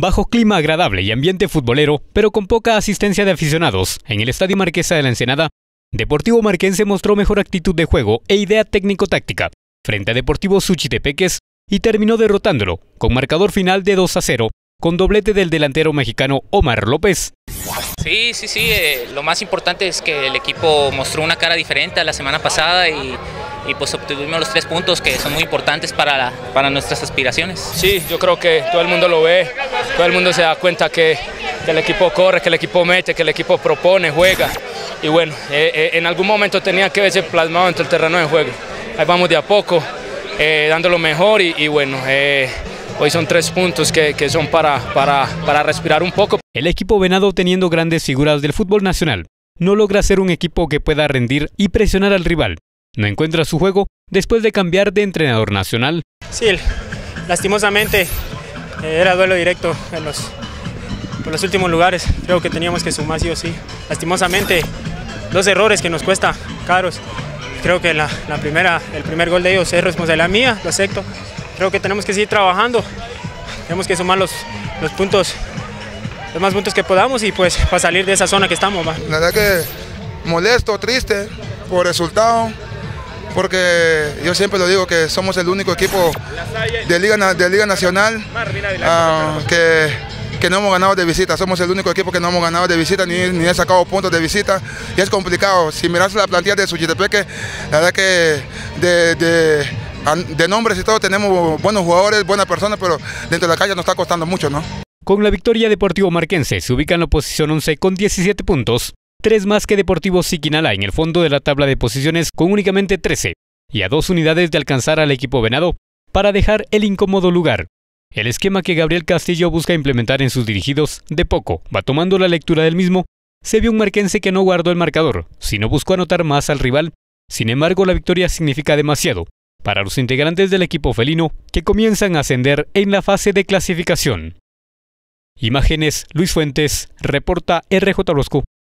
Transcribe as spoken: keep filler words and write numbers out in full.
Bajo clima agradable y ambiente futbolero, pero con poca asistencia de aficionados, en el Estadio Marquesa de la Ensenada, Deportivo Marquense mostró mejor actitud de juego e idea técnico-táctica frente a Deportivo Suchitepeques y terminó derrotándolo con marcador final de dos a cero, con doblete del delantero mexicano Omar López. Sí, sí, sí, eh, lo más importante es que el equipo mostró una cara diferente a la semana pasada y, y pues obtuvimos los tres puntos que son muy importantes para, la, para nuestras aspiraciones. Sí, yo creo que todo el mundo lo ve, todo el mundo se da cuenta que, que el equipo corre, que el equipo mete, que el equipo propone, juega. Y bueno, eh, eh, en algún momento tenía que verse plasmado dentro del terreno de juego. Ahí vamos de a poco, eh, dando lo mejor y, y bueno, eh, hoy son tres puntos que, que son para, para, para respirar un poco. El equipo venado, teniendo grandes figuras del fútbol nacional, no logra ser un equipo que pueda rendir y presionar al rival. No encuentra su juego después de cambiar de entrenador nacional. Sí, lastimosamente eh, era duelo directo en los, por los últimos lugares. Creo que teníamos que sumar sí o sí. Lastimosamente, dos errores que nos cuesta caros. Creo que la, la primera, el primer gol de ellos es responsabilidad mía, lo acepto. Creo que tenemos que seguir trabajando, tenemos que sumar los, los puntos, los más puntos que podamos y pues para salir de esa zona que estamos. ¿va? La verdad que molesto, triste por el resultado, porque yo siempre lo digo que somos el único equipo de Liga, de Liga Nacional uh, que, que no hemos ganado de visita. Somos el único equipo que no hemos ganado de visita ni, ni he sacado puntos de visita y es complicado. Si miras la plantilla de Suchitepeque, la verdad que de, de, de nombres y todo tenemos buenos jugadores, buenas personas, pero dentro de la calle nos está costando mucho, ¿no? Con la victoria, Deportivo Marquense se ubica en la posición once con diecisiete puntos, tres más que Deportivo Siquinalá en el fondo de la tabla de posiciones con únicamente trece, y a dos unidades de alcanzar al equipo venado para dejar el incómodo lugar. El esquema que Gabriel Castillo busca implementar en sus dirigidos de poco va tomando la lectura del mismo. Se vio un marquense que no guardó el marcador, sino buscó anotar más al rival. Sin embargo, la victoria significa demasiado para los integrantes del equipo felino que comienzan a ascender en la fase de clasificación. Imágenes: Luis Fuentes, reporta R J Orozco.